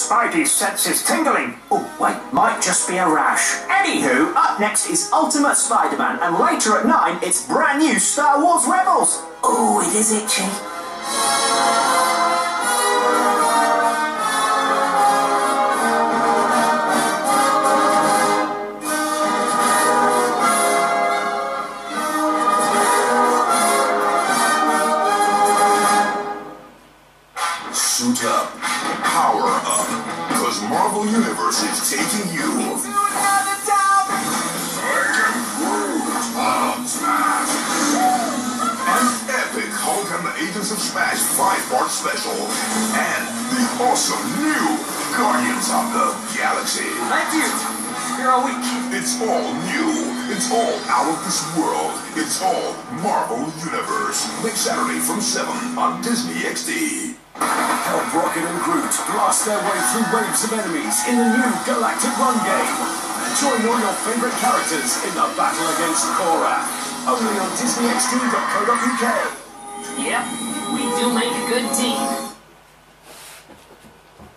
Spidey's senses tingling. Oh, wait, might just be a rash. Anywho, up next is Ultimate Spider-Man, and later at 9, it's brand new Star Wars Rebels. Oh, it is itchy. Suit up, power up, because Marvel Universe is taking you. An epic Hulk and the Agents of Smash 5-part special, and the awesome new Guardians of the Galaxy. Thank you. You're all weak. It's all new. It's all out of this world. It's all Marvel Universe. Next Saturday from 7 on Disney XD. Help Rocket and Groot blast their way through waves of enemies in the new Galactic Run game. Join all your favourite characters in the battle against Korra. Only on DisneyXD.co.uk. Yep, we do make a good team.